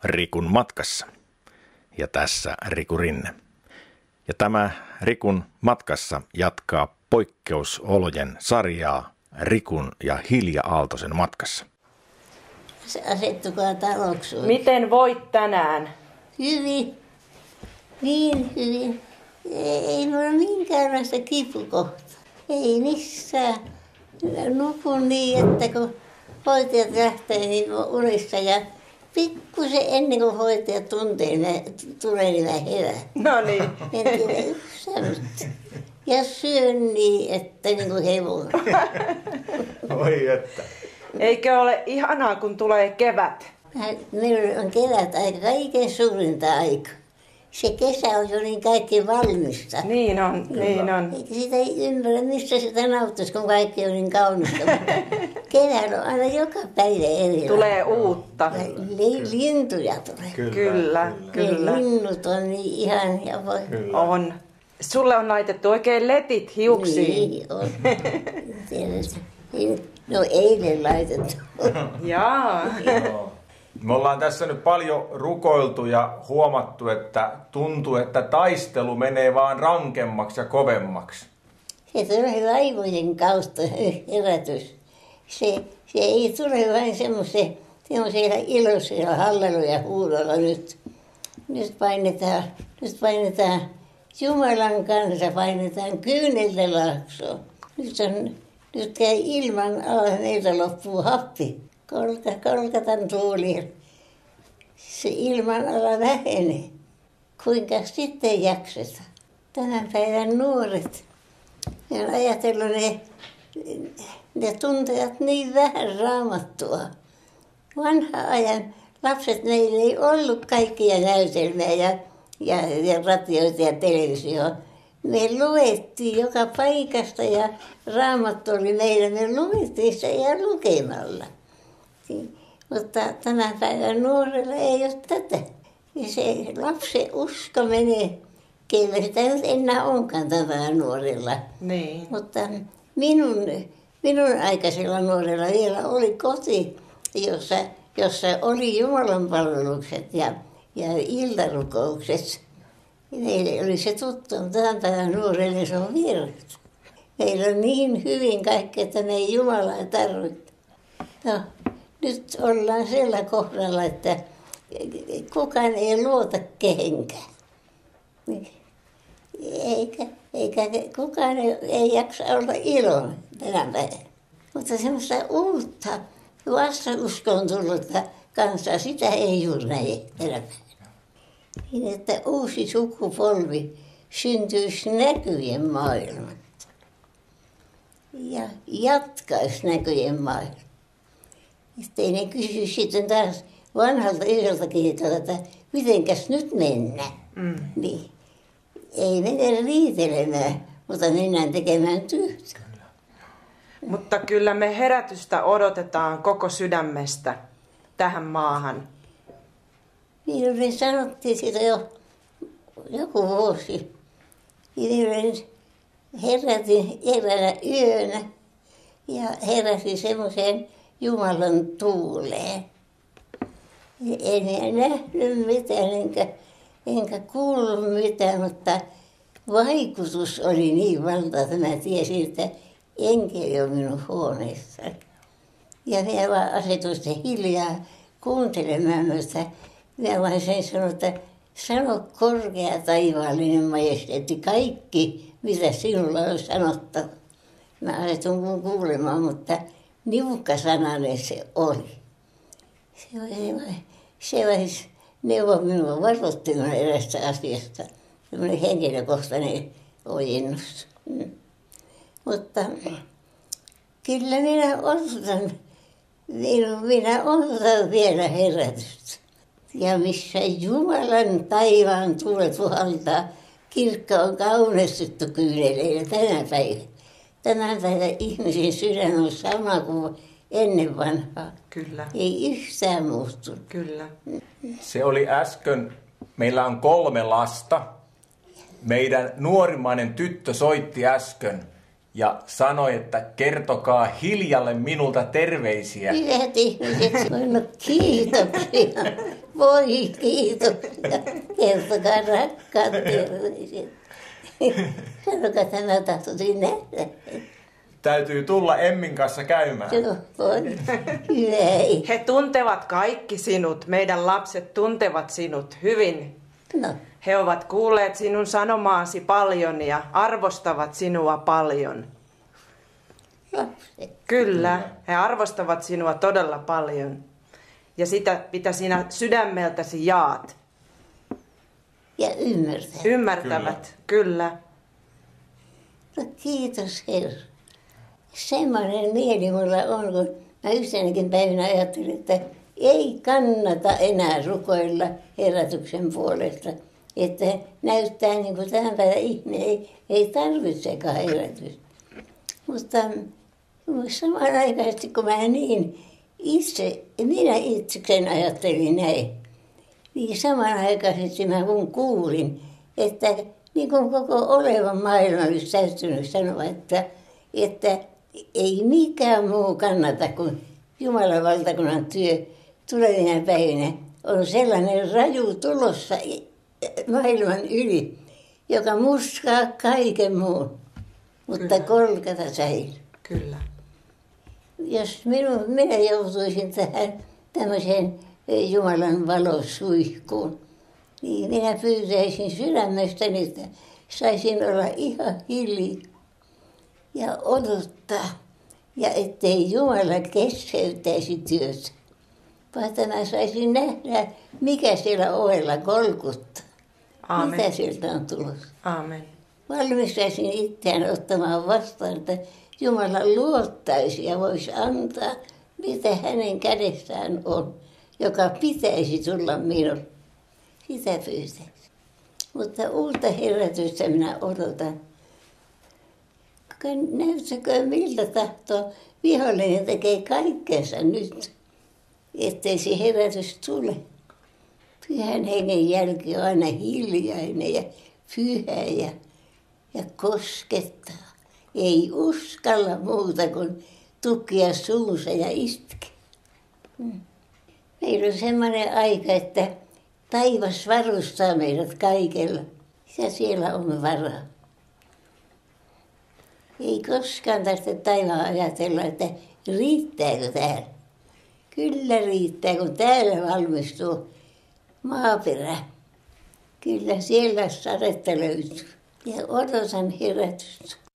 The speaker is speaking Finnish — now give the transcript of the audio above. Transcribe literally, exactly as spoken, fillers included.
Rikun matkassa. Ja tässä Riku Rinne. Ja tämä Rikun matkassa jatkaa poikkeusolojen sarjaa Rikun ja Hilja Aaltosen matkassa. Asettukaa taloksi. Miten voit tänään? Hyvin. Niin hyvin. Ei minulla minkäänlaista kipukohtaa. Ei missään. Nukun niin, että kun hoitajat lähtee niin unissa ja pikkusen ennen kuin hoitajat tuntee, tulee niin mä herään. No niin. En tiedä yhtään. Ja syön niin, että niin kuin hevonen. Oi että. Eikö ole ihanaa, kun tulee kevät? Meillä on kevät aika kaiken suurinta aika. Se kesä on jo niin kaikki valmista. Niin on, niin on. Eikä sitä ei ymmärrä, mistä sitä nauttaisi, kun kaikki on niin kaunista. Keväällä on aina joka päivä eri. Tulee uutta. Li- lintuja tulee. Kyllä, kyllä. kyllä. Ne linnut on niin ihania. Voi. On. Sulle on laitettu oikein letit hiuksiin. Niin on. No eilen laitettu. Jaa. Me ollaan tässä nyt paljon rukoiltu ja huomattu, että tuntuu, että taistelu menee vaan rankemmaksi ja kovemmaksi. Se tulee laivojen kautta herätys. Se, se ei tule vain semmoisella iloisella hallella ja huudolla nyt. Nyt painetaan, nyt painetaan Jumalan kanssa, painetaan kyyneltä laaksoon. Nyt, on, nyt käy ilman alla, meiltä loppuu happi. Kolka, kolkatan tuulia. Se ilman ala vähenee. Kuinka sitten jaksetaan? Tämän päivän nuoret. Ne on ajatellut, ne, ne tuntevat niin vähän Raamattua. Vanha ajan lapset, meillä ei ollut kaikkia näytelmiä ja, ja, ja radioita ja televisioa. Me luettiin joka paikasta ja Raamattu oli meillä. Me luettiin sitä ja lukemalla. Mutta tämän päivän nuorella ei ole tätä. Ja se lapsen usko menee, keillä sitä nyt enää onkaan tätä nuorilla. Niin. Mutta minun, minun aikaisella nuorella vielä oli koti, jossa, jossa oli jumalanpalvelukset ja, ja iltarukoukset. Meille oli se tuttu, mutta tämän päivän nuorelle se on vierasta. Meillä on niin hyvin kaikki, että me ei Jumalaa tarvitse. No. Nyt ollaan sillä kohdalla, että kukaan ei luota kehenkään. Eikä, eikä kukaan ei, ei jaksa olla iloinen tänä päivänä. Mutta semmoista uutta vastauskoon tullutta kansaa, sitä ei juuri näe tänä päivänä. Niin, että uusi sukupolvi syntyisi näkyjen maailman. Ja jatkaisi näkyjen maailman. Että ei ne kysy sitten taas vanhalta yhdeltä kiitolta, että mitenkäs nyt mennään. Mm. Niin. Ei mene riitelemään, mutta mennään tekemään työtä. Kyllä. Mutta kyllä me herätystä odotetaan koko sydämestä tähän maahan. Niin me sanottiin sitä jo joku vuosi. Niin herätin eräänä yönä ja heräsin semmoiseen Jumalan tuuleen. En nähnyt mitään enkä, enkä kuullut mitään, mutta vaikutus oli niin valtava, että mä tiesin, että enkeli on minun huoneessani. Ja minä vaan asetuin sitten hiljaa kuuntelemaan, mutta minä vain sen sanoin, että sano korkea taivaallinen majesteetti kaikki, mitä sinulla on sanottava. Mä asetun kuulemaan, mutta niukkasanainen se oli. Se oli, se olisi neuvo minua varoittimaan erästä asiasta. Sellainen henkilökohtainen ojennus. Mm. Mutta kyllä minä odotan, minä odotan vielä herätystä. Ja missä Jumalan taivaan tuulet puhaltaa, kirkko on kaunistettu kyyneleillä tänä päivänä. Tämän päivän ihmisen sydän on sama kuin ennen vanhaa. Kyllä. Ei yhtään muuttunut. Kyllä. Se oli äsken, meillä on kolme lasta. Meidän nuorimmainen tyttö soitti äsken ja sanoi, että kertokaa Hiljalle minulta terveisiä. Hyvät ihmiset, no kiitoksia. Voi kiitos. Ja kertokaa rakkaat terveiset. Sanokaa, tämä tahtoisin nähdä. Täytyy tulla Emmin kanssa käymään. Se on hyvä. He tuntevat kaikki sinut. Meidän lapset tuntevat sinut hyvin. No, He ovat kuulleet sinun sanomaasi paljon ja arvostavat sinua paljon. lapset. Kyllä, he arvostavat sinua todella paljon. Ja sitä, mitä sinä sydämeltäsi jaat. Ja ymmärtää. Ymmärtävät, kyllä. No, kiitos Herra. Semmoinen mieli mulla on, kun mä yhtenäkin päivänä ajattelin, että ei kannata enää rukoilla herätyksen puolesta. Että näyttää niin kuin tämän päivän ihminen ei, ei tarvitsekaan herätystä. Mutta samanaikaisesti, kun mä niin itse, minä itsekseen ajattelin näin, niin samanaikaisesti mä kun kuulin, että niin kuin koko oleva maailma olisi täytynyt sanoa, että, että ei mikään muu kannata kuin Jumalan valtakunnan työ tulevina päivinä. On sellainen raju tulossa maailman yli, joka muskaa kaiken muun, mutta Kyllä. kolkata säilyy. Kyllä. Jos minun, minä joutuisin tähän tämmöiseen Jumalan valosuihkuun, niin minä pyytäisin sydämestäni, että saisin olla ihan hiljaa ja odottaa. Ja ettei Jumala keskeyttäisi työtä, vaan että mä saisin nähdä, mikä siellä ovella kolkuttaa. Aamen. Mitä sieltä on tulossa. Aamen. Valmistaisin itseään ottamaan vastaan, että Jumala luottaisi ja voisi antaa, mitä hänen kädessään on, joka pitäisi tulla minulle. Sitä pyytäisin. Mutta uutta herätystä minä odotan. Näyttäkö miltä tahtoo, vihollinen tekee kaikkensa nyt, ettei se herätys tule. Pyhän hengen jälki on aina hiljainen ja pyhä ja, ja koskettaa. Ei uskalla muuta kuin tukkia suussa ja itkeä. Hmm. Meillä on semmoinen aika, että taivas varustaa meidät kaikella. Ja siellä on varaa. Ei koskaan tästä taivaan ajatella, että riittääkö täällä. Kyllä riittää, kun täällä valmistuu maaperä. Kyllä siellä sadetta löytyy. Ja odotan herätystä.